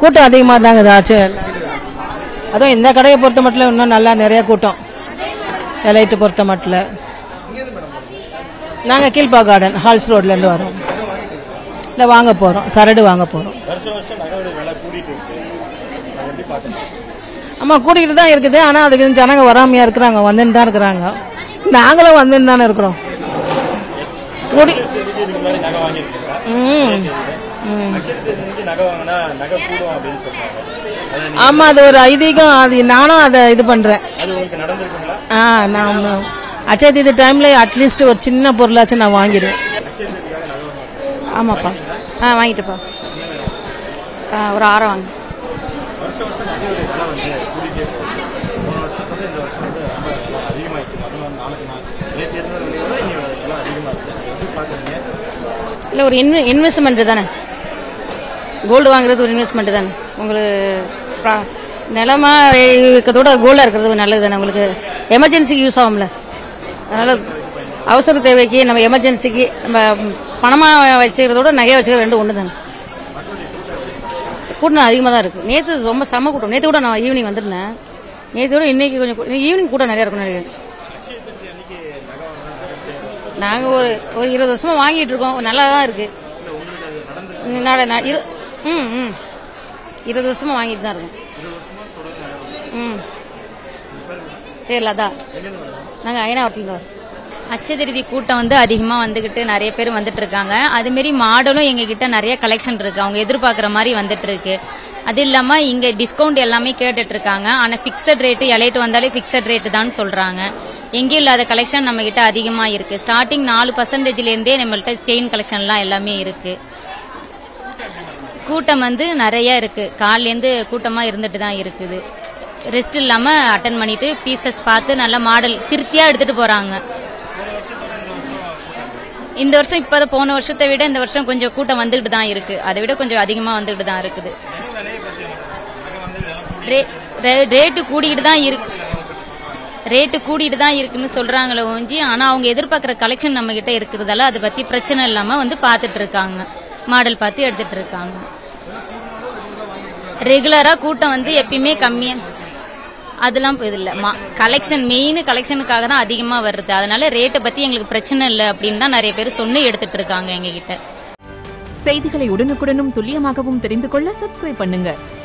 கூட்டம் அதிகமாக தாங்க ஆச்சு. அதுவும் இந்த கடையை பொறுத்த மட்டும் இன்னும் நல்லா நிறைய கூட்டம். எலைட்டு பொறுத்த மட்டும் நாங்கள் கீழ்பா கார்டன் ஹால்ஸ் ரோட்லேருந்து வரோம். இல்லை வாங்க போகிறோம், சரடு வாங்க போகிறோம். ஆமாம் கூட்டிகிட்டு தான் இருக்குது. ஆனால் அதுக்கு ஜனங்க வராமையாக இருக்கிறாங்க, வந்துன்னு தான் இருக்கிறாங்க. நாங்களும் வந்துன்னு தானே இருக்கிறோம். கூடி ஆமா அது ஒரு ஐதீகம். அது நானும் அதை இது பண்றேன். நான் அட்சய தீதி டைம்ல அட்லீஸ்ட் ஒரு சின்ன பொருளாச்சும் நான் வாங்கிடுவேன். ஆமாப்பா. வாங்கிட்டுப்பா. ஒரு 6 வாங்க. இல்லை ஒரு இன்வெஸ்ட்மெண்ட் தானே. கோல்டு வாங்குறது ஒரு இன்வெஸ்ட்மெண்ட் தானே. உங்களுக்கு நிலமா இருக்கிறதோட கோல்டாக இருக்கிறது நல்லது தானே. உங்களுக்கு எமர்ஜென்சிக்கு யூஸ் ஆகும்ல. அதனால அவசர தேவைக்கு நம்ம எமர்ஜென்சிக்கு நம்ம பணமாக வச்சுக்கிறதோட நகையை வச்சுக்கிறது ரெண்டும் ஒன்று தானே. கூட்டம் அதிகமாக தான் இருக்குது. நேற்று ரொம்ப செம கூட்டம். நேற்று கூட நான் ஈவினிங் வந்துருந்தேன். நேற்றோட இன்னைக்கு கொஞ்சம் ஈவினிங் கூட்டம் நிறையா இருக்கும்னு நினைக்கிறேன். நாங்கள் ஒரு 20 வருஷமா வாங்கிட்டு இருக்கோம். நல்லா தான் இருக்கு. 20 வருஷமா வாங்கிட்டு தான் இருக்கோம். சரில அதான் நாங்கள் ஐநாவரத்துல வரோம். அட்சய திருதி கூட்டம் வந்து அதிகமா வந்துகிட்டு நிறைய பேர் வந்துட்டு இருக்காங்க. அதுமாரி மாடலும் எங்க கிட்ட நிறைய கலெக்ஷன் இருக்கு. அவங்க எதிர்பார்க்குற மாதிரி வந்துட்டு இருக்கு. அது இல்லாம இங்க டிஸ்கவுண்ட் எல்லாமே கேட்டுட்டு இருக்காங்க. ஆனா பிக்சட் ரேட்டு எலைட்டு வந்தாலே பிக்சட் ரேட்டு தான் சொல்றாங்க. எங்கேயும் இல்லாத கலெக்ஷன் நம்ம கிட்ட அதிகமா இருக்கு. ஸ்டார்டிங் 4% இருந்தே நம்மள்ட்ட செயின் கலெக்ஷன்லாம் எல்லாமே இருக்கு. கூட்டம் வந்து நிறைய இருக்கு. காலையிலேருந்து கூட்டமா இருந்துட்டு தான் இருக்குது. ரெஸ்ட் இல்லாம அட்டன் பண்ணிட்டு பீசஸ் பார்த்து நல்ல மாடல் திருப்தியா எடுத்துட்டு போறாங்க. இந்த வருஷம் இப்ப போன வருஷத்தை விட இந்த வருஷம் கொஞ்சம் கூட்டம் வந்துகிட்டு தான் இருக்கு. அதை விட கொஞ்சம் அதிகமா வந்துகிட்டு தான் இருக்குது. ரேட்டு கூடிக்கிட்டு தான் இருக்கு. ரேட்டு கூடிட்டு தான் இருக்குன்னு சொல்றாங்களே ஒஞ்சி. ஆனா அவங்க எதிர்பார்க்கிற கலெக்ஷன் நம்ம கிட்ட இருக்கிறதால அதை பத்தி பிரச்சனை இல்லாம வந்து பாத்துட்டு இருக்காங்க. மாடல் பார்த்து எடுத்துட்டு இருக்காங்க. ரெகுலரா கூட்டம் வந்து எப்பயுமே கம்மியா அதெல்லாம் இது இல்ல. கலெக்ஷன் மெயின் கலெக்ஷனுக்காக தான் அதிகமா வருது. அதனால ரேட்டை பத்தி எங்களுக்கு பிரச்சனை இல்லை அப்படின்னு தான் நிறைய பேர் சொன்னு எடுத்துட்டு இருக்காங்க எங்க கிட்ட. செய்திகளை உடனுக்குடனும் துல்லியமாகவும் தெரிந்து கொள்ள சப்ஸ்கிரைப் பண்ணுங்க.